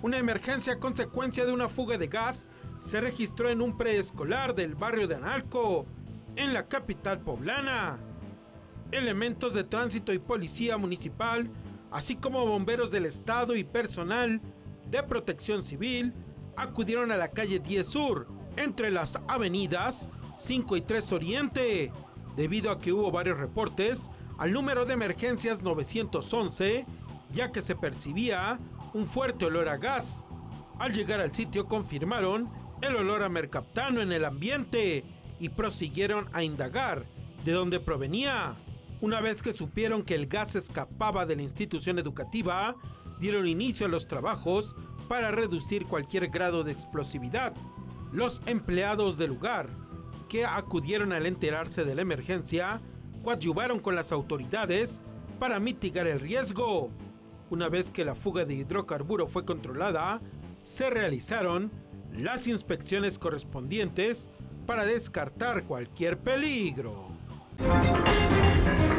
Una emergencia a consecuencia de una fuga de gas se registró en un preescolar del barrio de Analco, en la capital poblana. Elementos de tránsito y policía municipal, así como bomberos del estado y personal de protección civil, acudieron a la calle 10 Sur, entre las avenidas 5 y 3 Oriente, debido a que hubo varios reportes al número de emergencias 911, ya que se percibía un fuerte olor a gas. Al llegar al sitio confirmaron el olor a mercaptano en el ambiente y prosiguieron a indagar de dónde provenía. Una vez que supieron que el gas escapaba de la institución educativa, dieron inicio a los trabajos para reducir cualquier grado de explosividad. Los empleados del lugar, que acudieron al enterarse de la emergencia, coadyuvaron con las autoridades para mitigar el riesgo. Una vez que la fuga de hidrocarburo fue controlada, se realizaron las inspecciones correspondientes para descartar cualquier peligro.